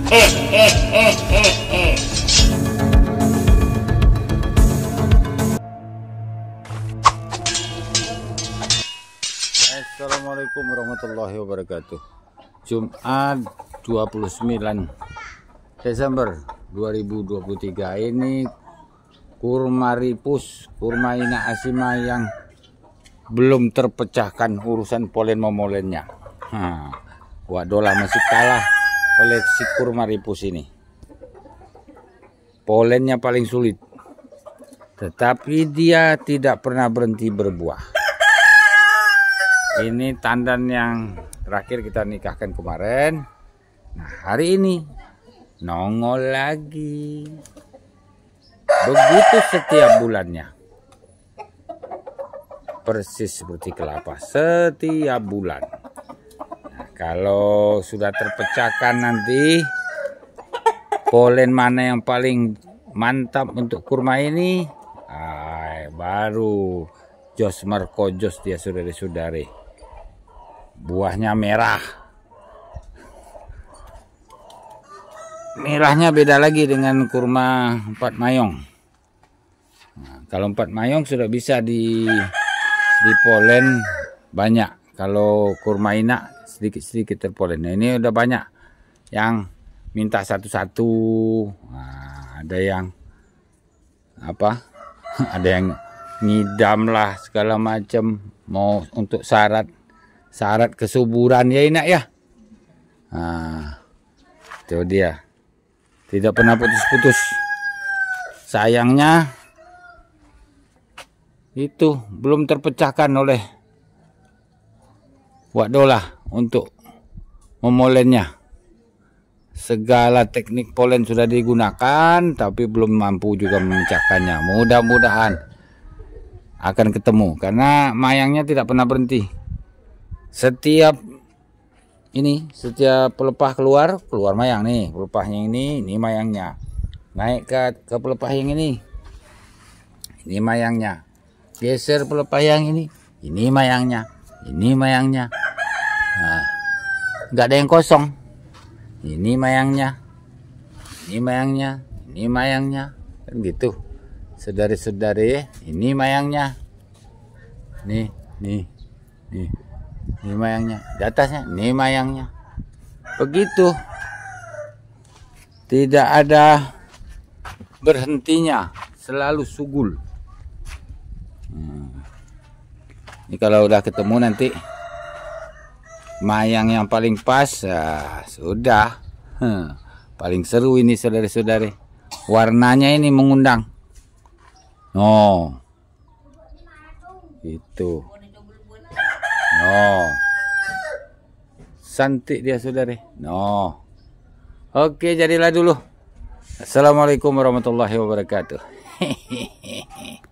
Assalamualaikum warahmatullahi wabarakatuh. Jumat 29 Desember 2023. Ini kurma ripus, kurma ina asima yang belum terpecahkan urusan polen momolennya. Wadola masih kalah oleh si kurma ripus ini. Polennya paling sulit, tetapi dia tidak pernah berhenti berbuah. Ini tandan yang terakhir kita nikahkan kemarin. Nah, hari ini nongol lagi. Begitu setiap bulannya. Persis seperti kelapa setiap bulan. Nah, kalau sudah terpecahkan nanti polen mana yang paling mantap untuk kurma ini, baru jos markojos dia, saudari-saudari. Buahnya merah. Merahnya beda lagi dengan kurma 4 mayong. Nah, kalau 4 mayong sudah bisa di polen banyak. Kalau kurma ina sedikit-sedikit terpolen. Nah, ini udah banyak yang minta satu-satu. Nah, ada yang apa? Ada yang ngidam lah segala macam, mau untuk syarat kesuburan ya Ina ya. Nah, itu dia. Tidak pernah putus-putus. Sayangnya itu belum terpecahkan oleh wadola untuk memolennya. Segala teknik polen sudah digunakan, tapi belum mampu juga memecahkannya. Mudah-mudahan akan ketemu, karena mayangnya tidak pernah berhenti. Setiap pelepah keluar mayang nih, pelepahnya ini mayangnya. Naik ke pelepah yang ini mayangnya. Geser pelepah yang ini mayangnya, Nah, nggak ada yang kosong. Ini mayangnya, kan gitu. Saudari-saudari, ini mayangnya. Nih. Ini mayangnya. Di atasnya, ini mayangnya. Begitu. Tidak ada berhentinya, selalu sugul. Ini kalau udah ketemu nanti mayang yang paling pas, sudah. Paling seru ini, saudari-saudari. Warnanya ini mengundang. Oh, itu. Oh, cantik dia, saudari. No. Oke, jadilah dulu. Assalamualaikum warahmatullahi wabarakatuh.